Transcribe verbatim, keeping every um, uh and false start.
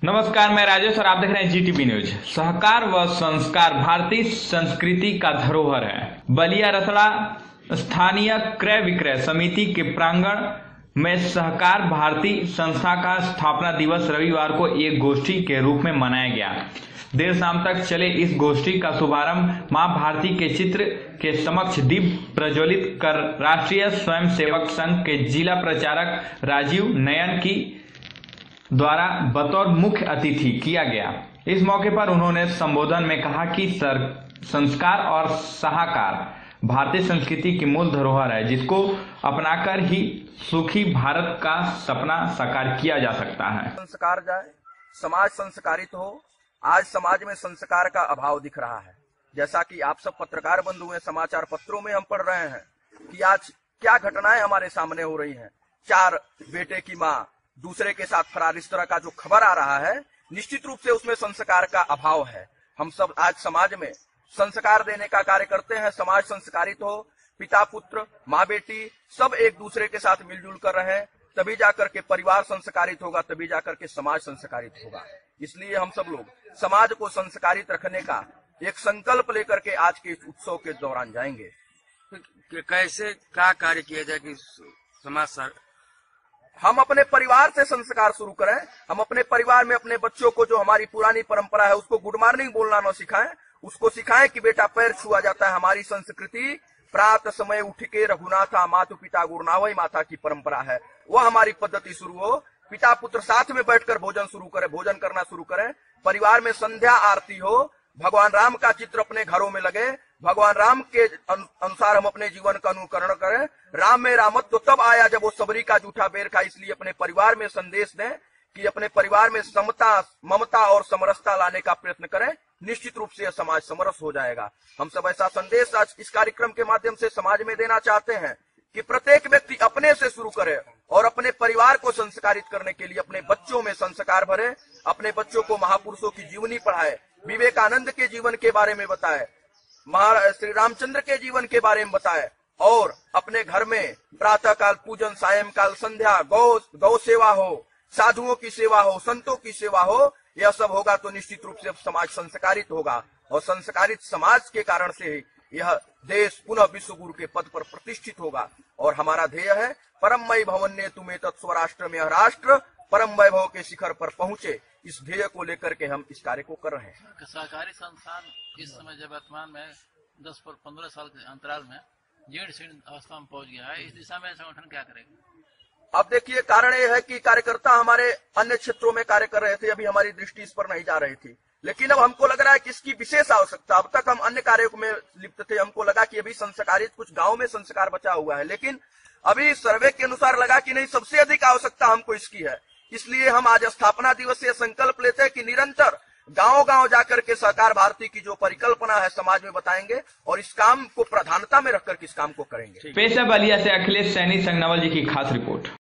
नमस्कार, मैं राजेश और आप देख रहे हैं जीटीवी न्यूज। सहकार व संस्कार भारतीय संस्कृति का धरोहर है। बलिया रसड़ा स्थानीय क्रय विक्रय समिति के प्रांगण में सहकार भारती संस्था का स्थापना दिवस रविवार को एक गोष्ठी के रूप में मनाया गया। देर शाम तक चले इस गोष्ठी का शुभारंभ मां भारती के चित्र के समक्ष दीप प्रज्वलित कर राष्ट्रीय स्वयंसेवक संघ के जिला प्रचारक राजीव नयन की द्वारा बतौर मुख्य अतिथि किया गया। इस मौके पर उन्होंने संबोधन में कहा कि सर, संस्कार और सहाकार भारतीय संस्कृति की मूल धरोहर है, जिसको अपनाकर ही सुखी भारत का सपना साकार किया जा सकता है। संस्कार जाए, समाज संस्कारित हो। आज समाज में संस्कार का अभाव दिख रहा है। जैसा कि आप सब पत्रकार बंधु हैं, समाचार पत्रों में हम पढ़ रहे हैं कि आज क्या घटनाएं हमारे सामने हो रही हैं। चार बेटे की माँ दूसरे के साथ फरार, इस तरह का जो खबर आ रहा है, निश्चित रूप से उसमें संस्कार का अभाव है। हम सब आज समाज में संस्कार देने का कार्य करते हैं। समाज संस्कारित हो, पिता पुत्र माँ बेटी सब एक दूसरे के साथ मिलजुल कर रहे, तभी जाकर के परिवार संस्कारित होगा, तभी जाकर के समाज संस्कारित होगा। इसलिए हम सब लोग समाज को संस्कारित रखने का एक संकल्प लेकर के आज के इस उत्सव के दौरान जाएंगे। कि कैसे क्या कार्य किया जाए कि समाज हम अपने परिवार से संस्कार शुरू करें। हम अपने परिवार में अपने बच्चों को, जो हमारी पुरानी परंपरा है, उसको गुड मॉर्निंग बोलना न सिखाएं। उसको सिखाएं कि बेटा पैर छुआ जाता है। हमारी संस्कृति प्रातः समय उठ के रघुनाथा मातु पिता गुरुनावई माता की परंपरा है। वह हमारी पद्धति शुरू हो। पिता पुत्र साथ में बैठकर भोजन शुरू करें, भोजन करना शुरू करें। परिवार में संध्या आरती हो। भगवान राम का चित्र अपने घरों में लगे। भगवान राम के अनुसार हम अपने जीवन का अनुकरण करें। राम में रामत्व तो तब आया जब वो सबरी का जूठा बेर खा। इसलिए अपने परिवार में संदेश दें कि अपने परिवार में समता, ममता और समरसता लाने का प्रयत्न करें। निश्चित रूप से यह समाज समरस हो जाएगा। हम सब ऐसा संदेश आज इस कार्यक्रम के माध्यम से समाज में देना चाहते हैं कि प्रत्येक व्यक्ति अपने से शुरू करे और अपने परिवार को संस्कारित करने के लिए अपने बच्चों में संस्कार भरे। अपने बच्चों को महापुरुषों की जीवनी पढ़ाए, विवेकानंद के जीवन के बारे में बताए, श्री रामचंद्र के जीवन के बारे में बताए, और अपने घर में प्रातः काल पूजन, सायंकाल संध्या, गौ गौ सेवा हो, साधुओं की सेवा हो, संतों की सेवा हो। यह सब होगा तो निश्चित रूप से समाज संस्कारित होगा, और संस्कारित समाज के कारण से यह देश पुनः विश्व गुरु के पद पर प्रतिष्ठित होगा। और हमारा ध्येय है परममय भवन्ने तुम्हें तत्स्वराष्ट्र में राष्ट्र परम वैभव के शिखर पर पहुंचे। इस ध्येय को लेकर के हम इस कार्य को कर रहे हैं। सहकारी संस्थान इस समय जब वर्तमान में दस पर पंद्रह साल के अंतराल में जीर्ण शीर्ण अवस्था में पहुंच गया है, इस दिशा में संगठन क्या करेगा? अब देखिए, कारण यह है कि कार्यकर्ता हमारे अन्य क्षेत्रों में कार्य कर रहे थे, अभी हमारी दृष्टि इस पर नहीं जा रही थी। लेकिन अब हमको लग रहा है कि इसकी विशेष आवश्यकता। अब तक हम अन्य कार्यों में लिप्त थे, हमको लगा कि अभी संस्कारित कुछ गाँव में संस्कार बचा हुआ है, लेकिन अभी सर्वे के अनुसार लगा कि नहीं, सबसे अधिक आवश्यकता हमको इसकी है। इसलिए हम आज स्थापना दिवस से संकल्प लेते हैं कि निरंतर गांव गांव जाकर के सहकार भारती की जो परिकल्पना है समाज में बताएंगे और इस काम को प्रधानता में रखकर इस काम को करेंगे। पेश है बलिया से अखिलेश सैनी, संघ नवल जी की खास रिपोर्ट।